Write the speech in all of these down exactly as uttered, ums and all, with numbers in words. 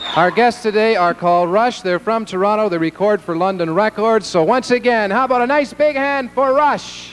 Our guests today are called Rush. They're from Toronto. They record for London Records. So once again, how about a nice big hand for Rush?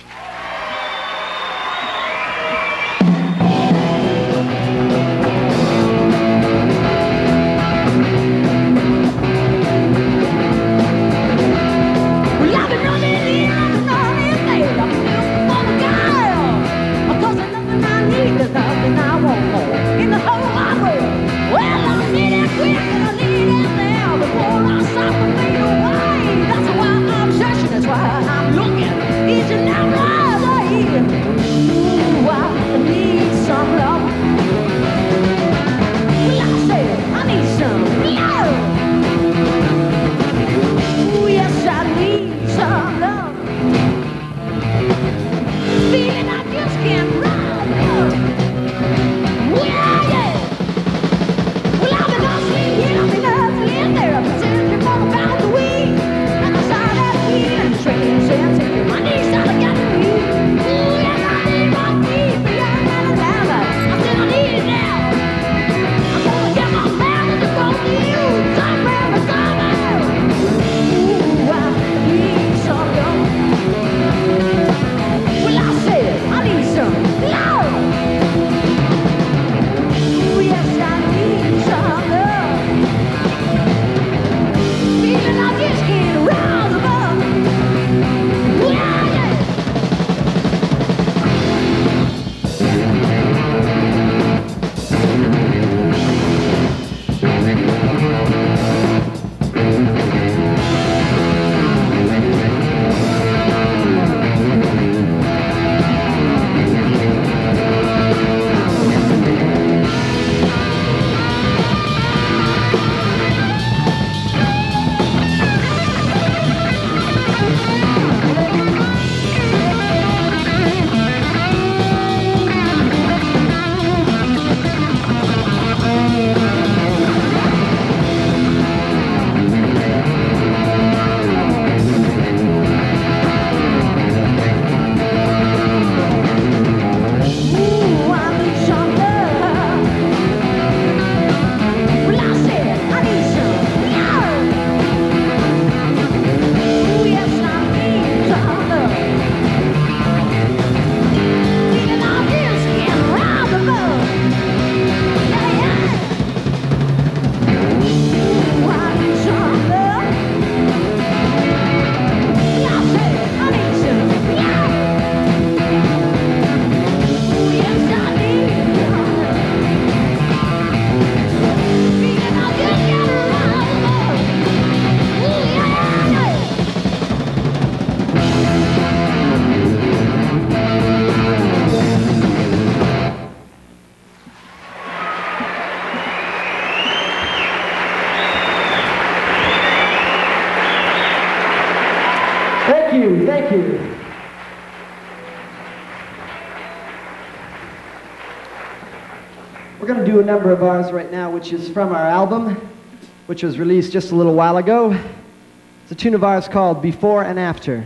A number of ours right now, which is from our album, which was released just a little while ago. It's a tune of ours called Before and After.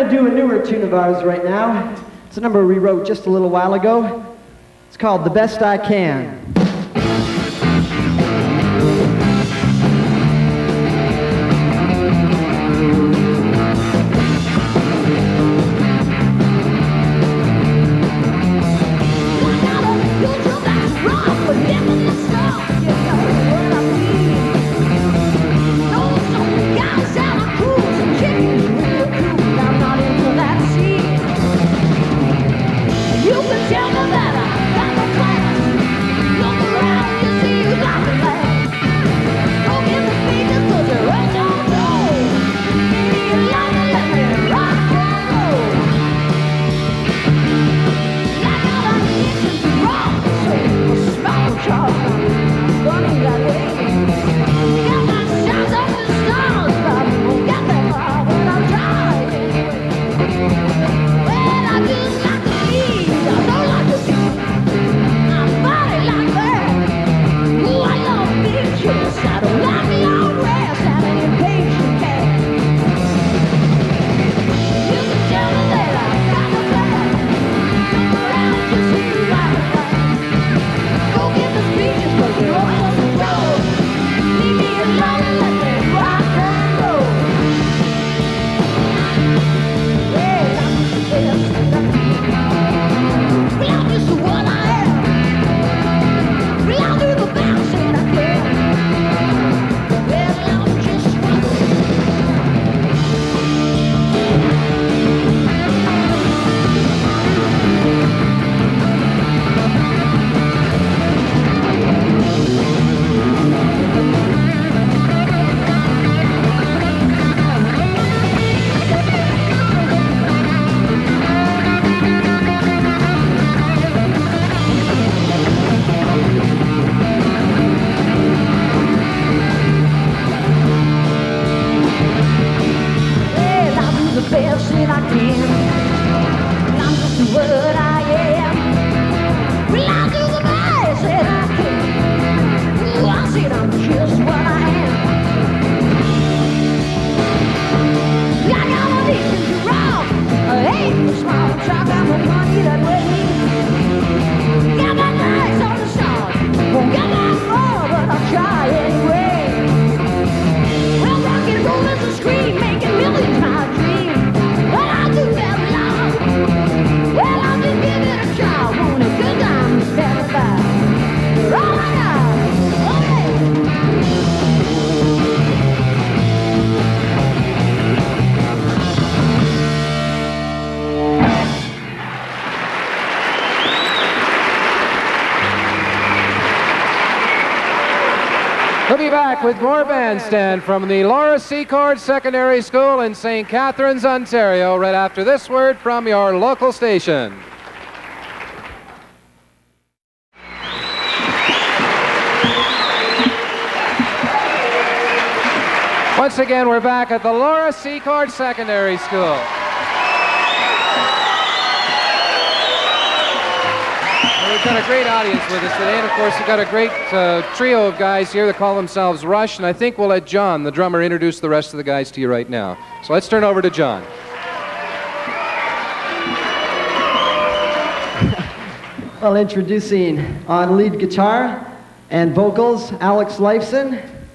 going to do a newer tune of ours right now. It's a number we wrote just a little while ago. It's called The Best I Can. We'll be back with more Bandstand from the Laura Secord Secondary School in Saint Catharines, Ontario, right after this word from your local station. Once again, we're back at the Laura Secord Secondary School. We've got a great audience with us today, and of course we've got a great uh, trio of guys here that call themselves Rush, and I think we'll let John, the drummer, introduce the rest of the guys to you right now. So let's turn over to John. Well, introducing on lead guitar and vocals, Alex Lifeson.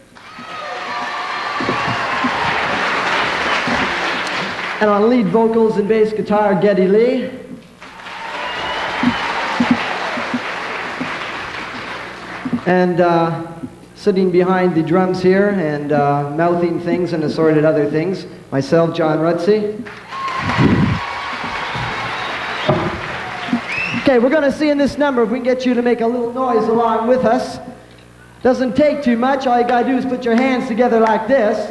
And on lead vocals and bass guitar, Geddy Lee. And uh, sitting behind the drums here and uh, mouthing things and assorted other things, myself, John Rutsey. Okay, we're going to see in this number if we can get you to make a little noise along with us. Doesn't take too much. All you got to do is put your hands together like this.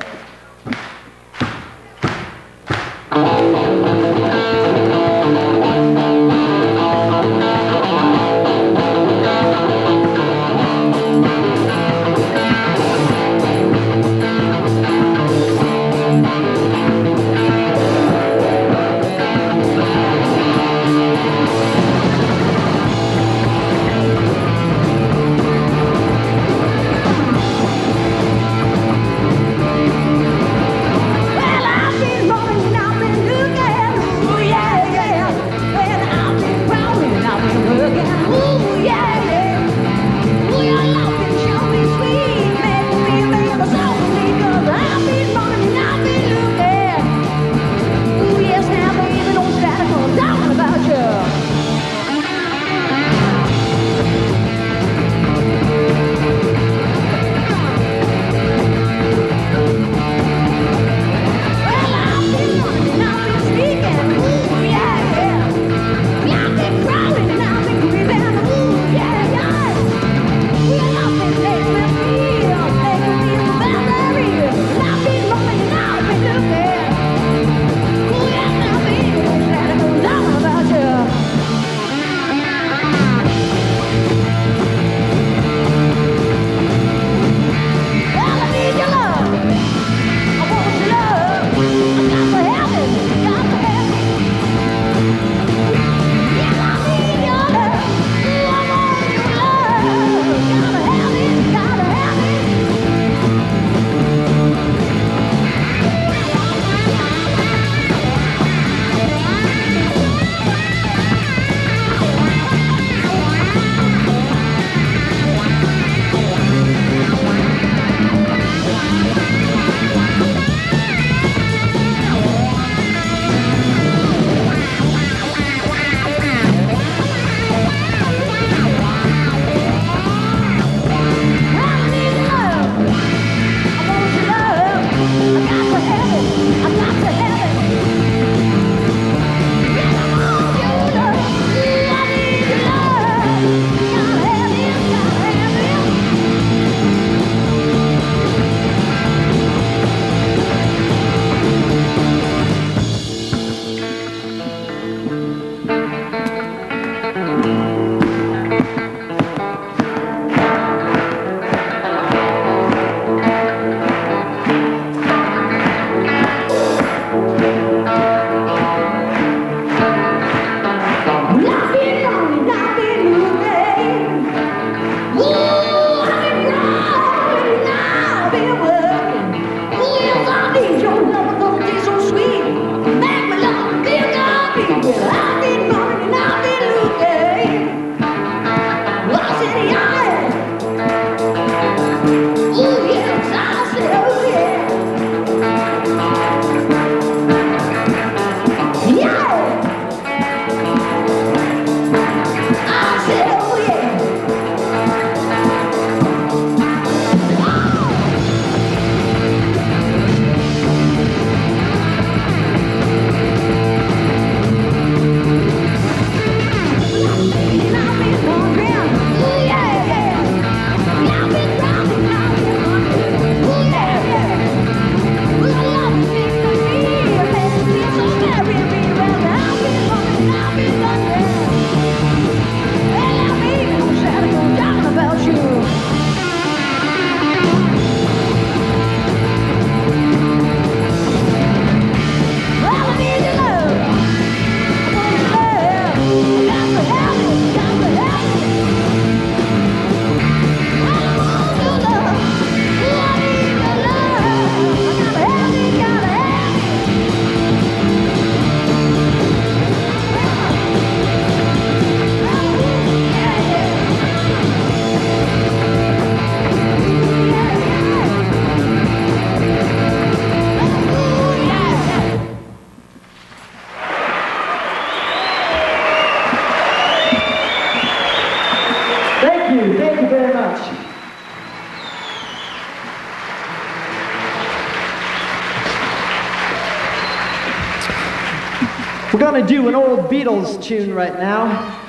We're going to do an old Beatles tune right now.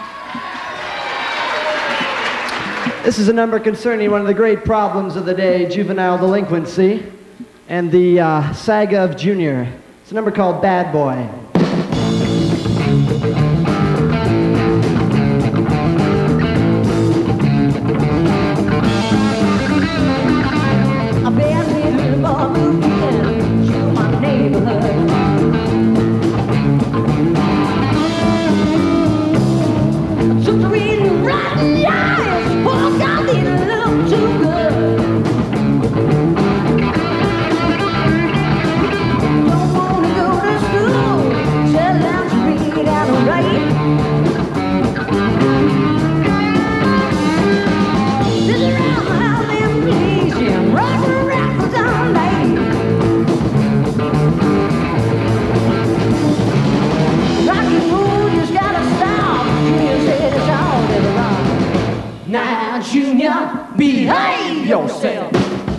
This is a number concerning one of the great problems of the day, juvenile delinquency, and the uh, saga of Junior. It's a number called Bad Boy. A bad little boy moved into my neighborhood. Took the reading right in the eyes. Oh, God, didn't look too good. Don't wanna go to school. Tell them to read and write. This is around the house and please him. Rock and rap for some lady. Rock and roll just gotta stop. Junior said it's all in the wrong. Now, Junior, behave yourself.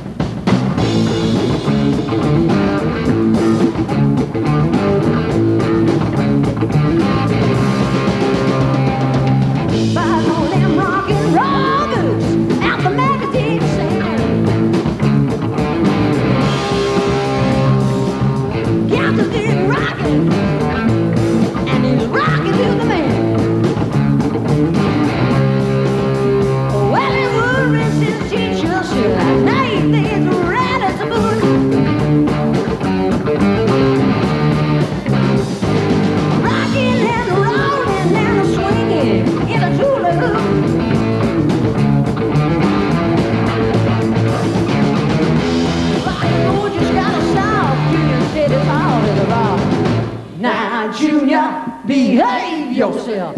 Buy all them rock and roll boots out the magazine stand. Captain's in rocking, and he's rocking to the man. Well, he would rest his teacher, still at night, things red as a boot. Rocking and rolling and swinging in a hula hoop. Rock and roll just gotta stop. Junior said it's all in the rock. Now, Junior, behave yourself.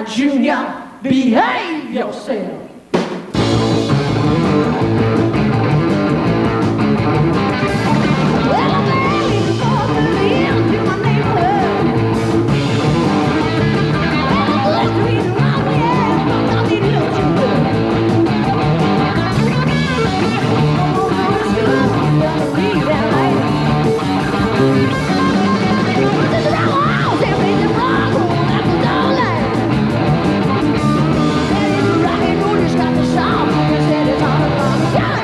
Junior, behave yourself. Well, I'm barely supposed to live in my neighborhood. And that's the reason why we ask, because he looks too good. I'm on the school, gonna read that later. This is around the house, everything's wrong, that's the dollar. Said it's rock and roll, it's got the sound, and said it's on the wrong side.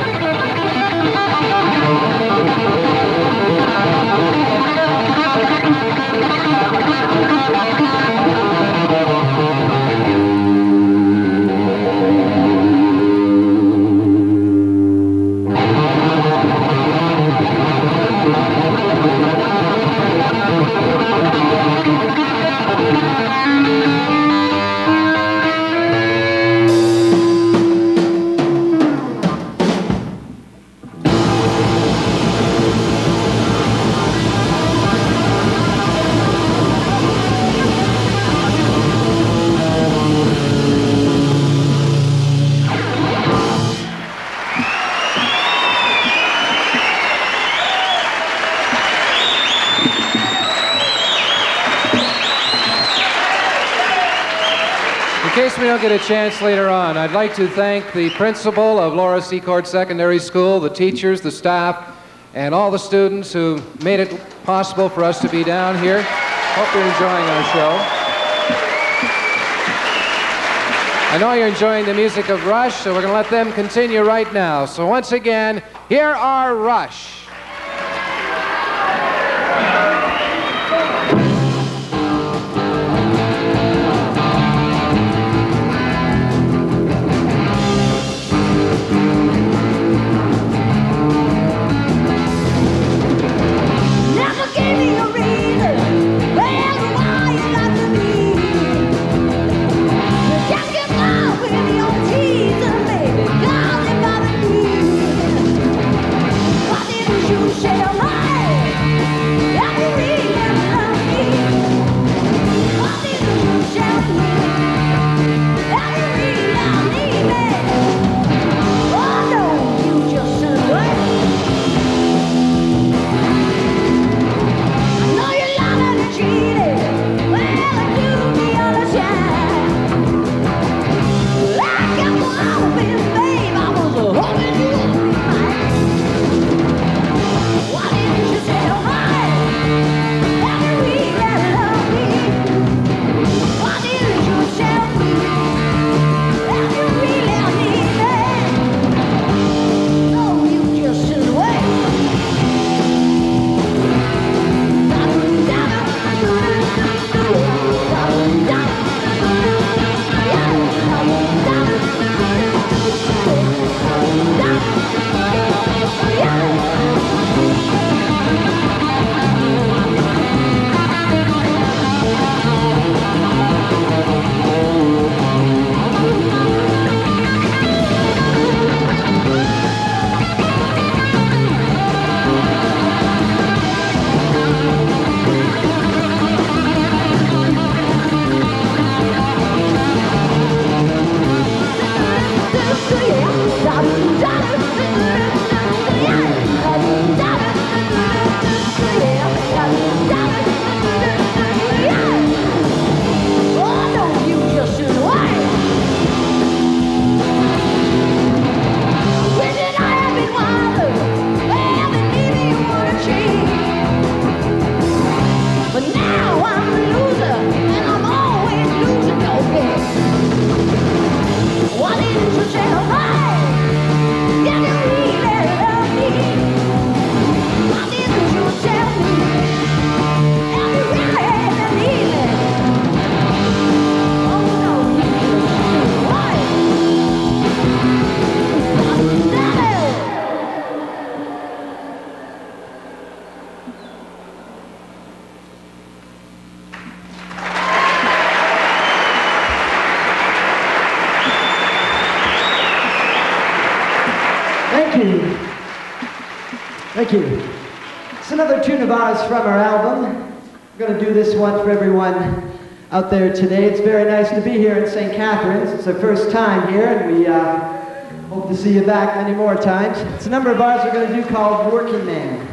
In case we don't get a chance later on, I'd like to thank the principal of Laura Secord Secondary School, the teachers, the staff, and all the students who made it possible for us to be down here. Hope you're enjoying our show. I know you're enjoying the music of Rush, so we're going to let them continue right now. So once again, here are Rush. Thank you. It's another tune of ours from our album. We're going to do this one for everyone out there today. It's very nice to be here in Saint Catharines. It's our first time here, and we uh, hope to see you back many more times. It's a number of ours we're going to do called Working Man.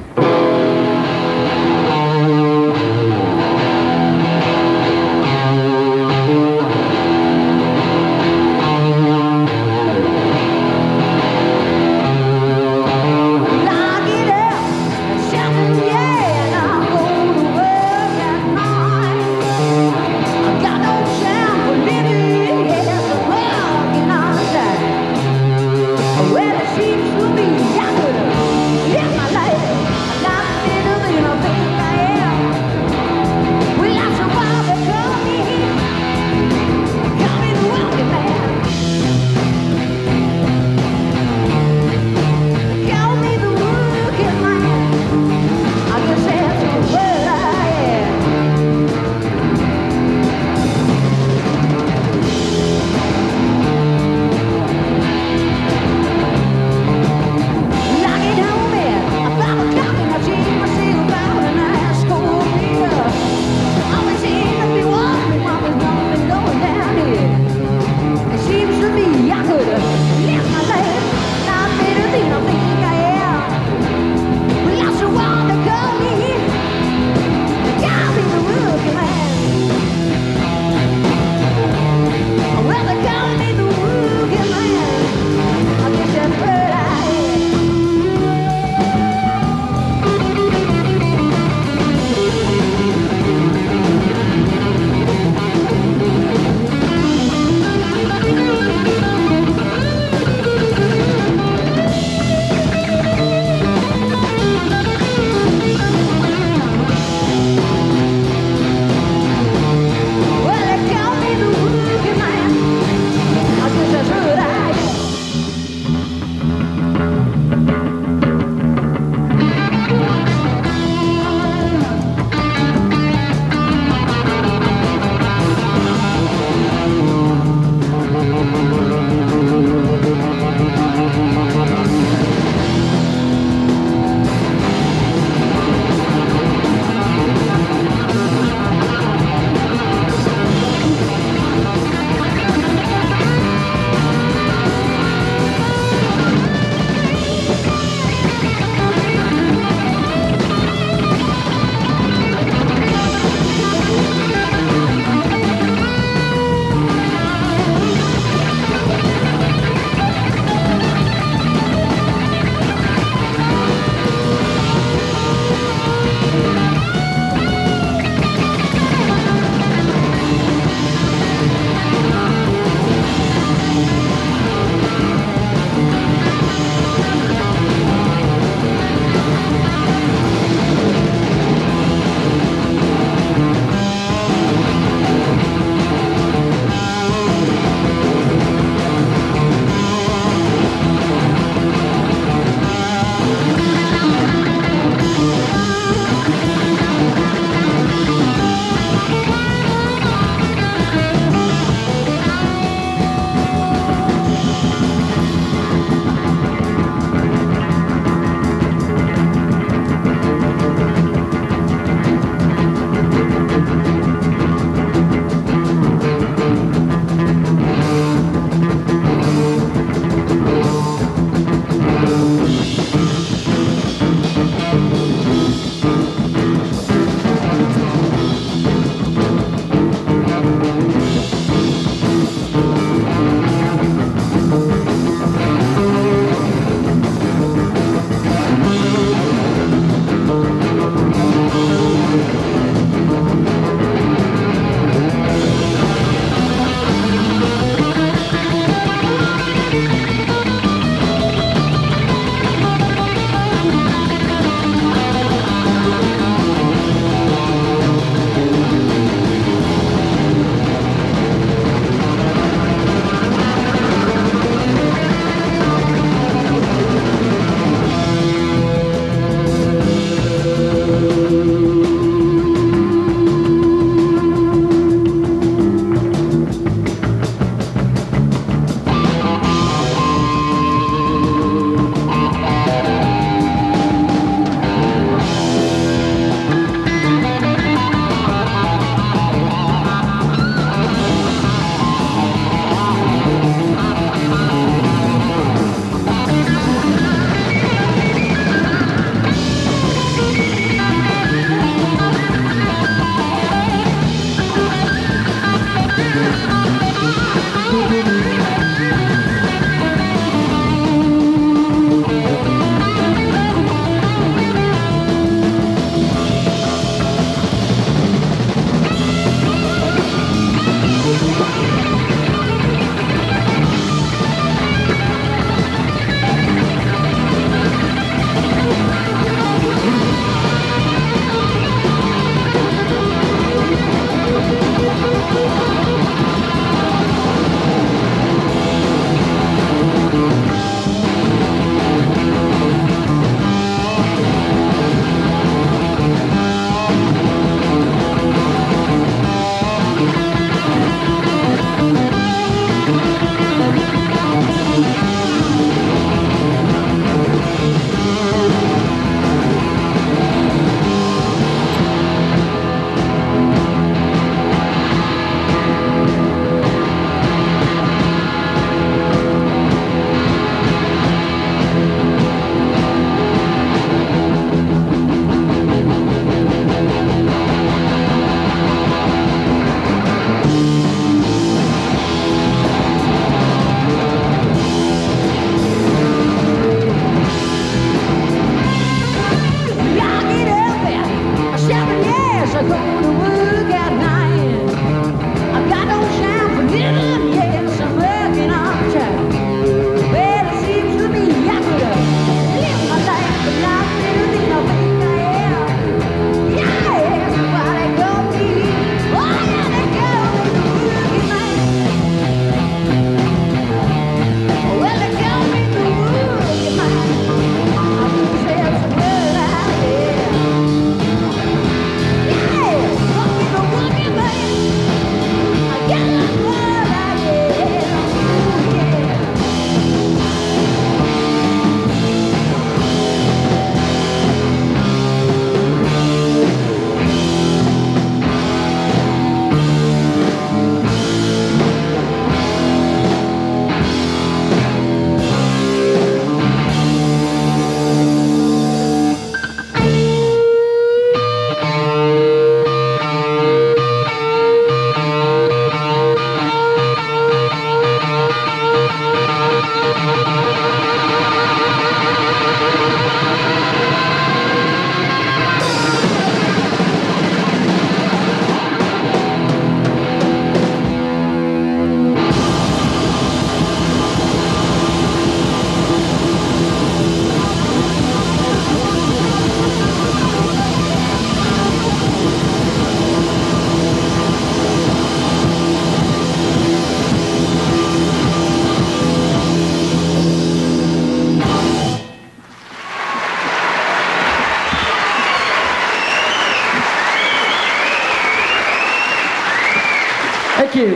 Thank you.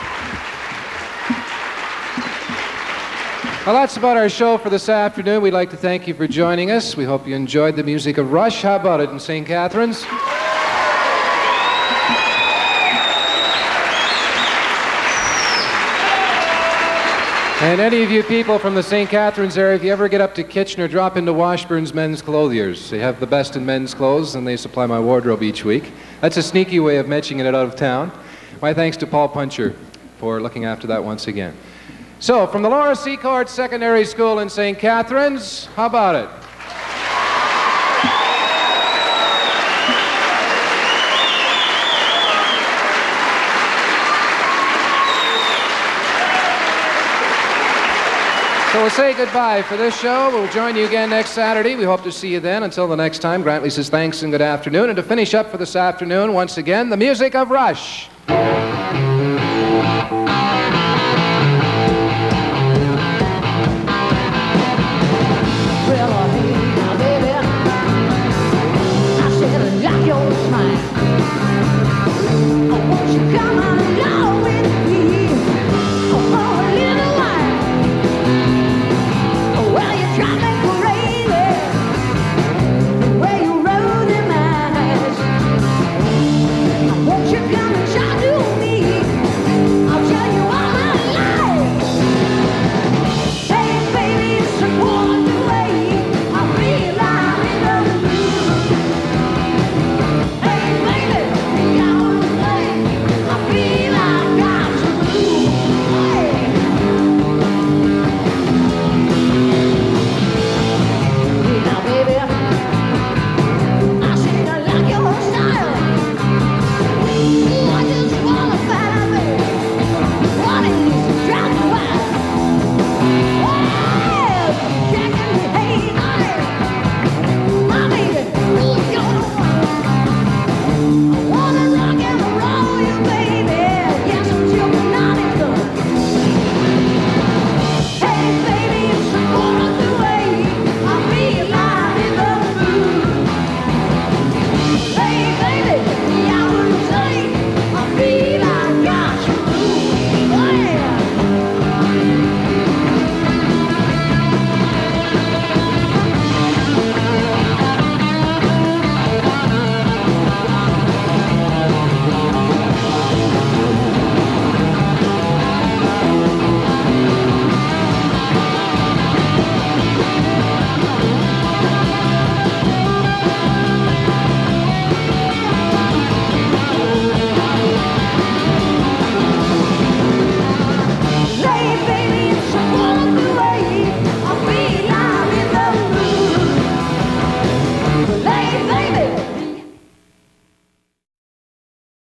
Well, that's about our show for this afternoon. We'd like to thank you for joining us. We hope you enjoyed the music of Rush. How about it in Saint Catharines? And any of you people from the Saint Catharines area, if you ever get up to Kitchener, drop into Washburn's Men's Clothiers. They have the best in men's clothes, and they supply my wardrobe each week. That's a sneaky way of mentioning it out of town. My thanks to Paul Puncher for looking after that once again. So, from the Laura Secord Secondary School in Saint Catharines, how about it? So we'll say goodbye for this show. We'll join you again next Saturday. We hope to see you then. Until the next time, Grantley says thanks and good afternoon. And to finish up for this afternoon, once again, the music of Rush.